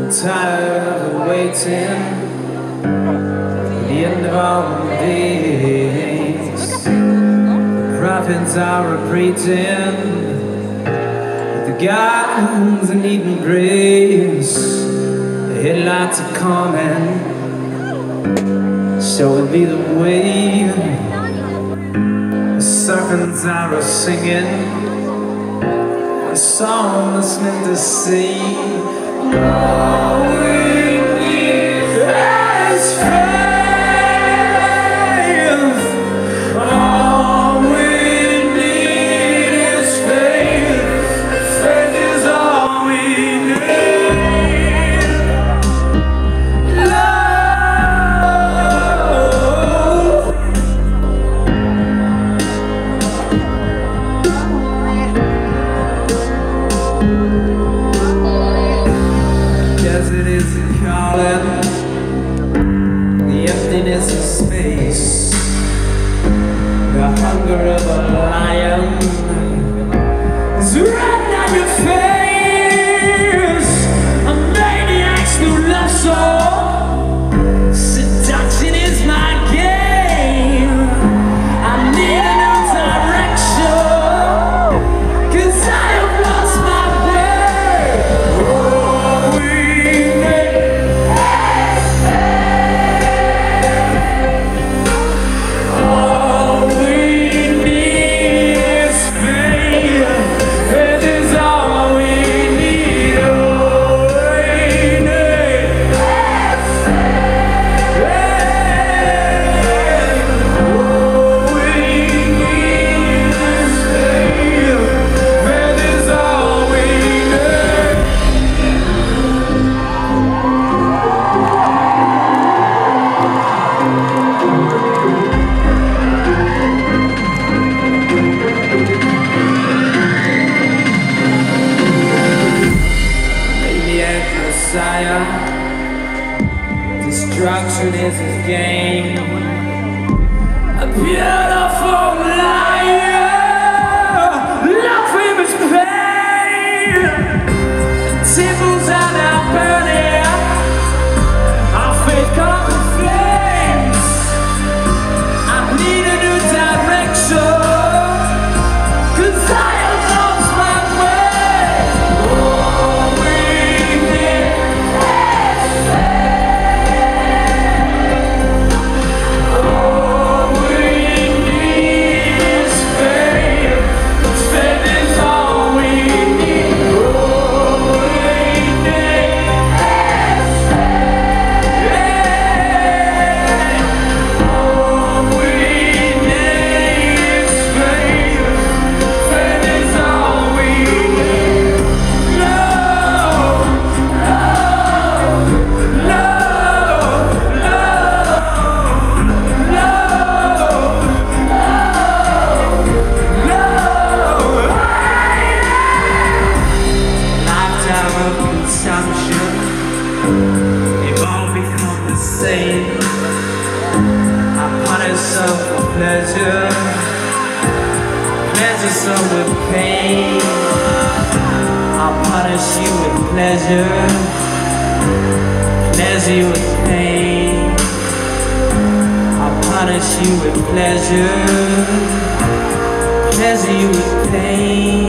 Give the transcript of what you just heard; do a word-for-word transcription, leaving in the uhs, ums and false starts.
Tired of waiting at the end of all the days. The prophets are repeating that the gardens are needing grace. The headlights are coming, so it'll be the way. The serpents are singing a song that's meant to sing. All we need is faith. All we need is faith. Faith is all we need. Love. Desert isn't calling, the emptiness of space, the hunger of a lion is right down your face. A maniac's new love song, seduction is my game. I need a new direction, 'cause I have lost my way. All we need is faith. All we need is faith. Faith is all we need. All we need is faith. All we need is faith. Faith is all we need. Maniac Messiah, destruction is his game. A beautiful liar, love him is pain. Temples are now burning, our faith comes in flames. I need a new direction, 'cause I have lost my way. All we need is faith. All we need is faith. Faith is all we need. All we need is faith. All we need is faith. Faith is all we need. Love, love, love, love, love, lifetime of consumption, they've all become the same. I punish some for pleasure, pleasure some with pain. I'll punish you with pleasure, pleasure you with pain. I'll punish you with pleasure, pleasure you with pain.